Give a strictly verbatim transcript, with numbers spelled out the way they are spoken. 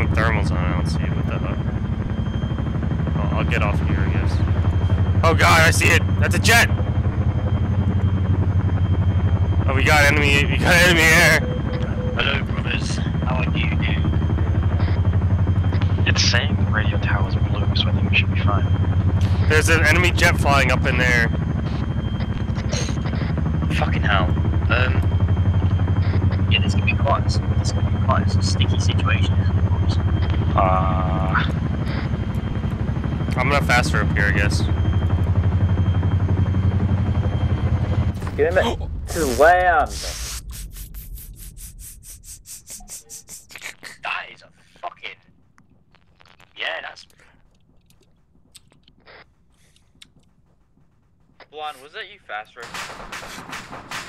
thermals on. I don't see what the hell. Oh, I'll get off here, I guess. Oh god, I see it! That's a jet! Oh, we got enemy, we got enemy air! Hello, brothers. How are you? It's saying the radio tower's blue, so I think we should be fine. There's an enemy jet flying up in there. Fucking hell. Um. Yeah, this could be quite. This could be quite a sticky situation, isn't it, boys? Uh, I'm gonna faster up here, I guess. Give me to land. That is a fucking. Yeah, that's. Blonde, was that you fast racing?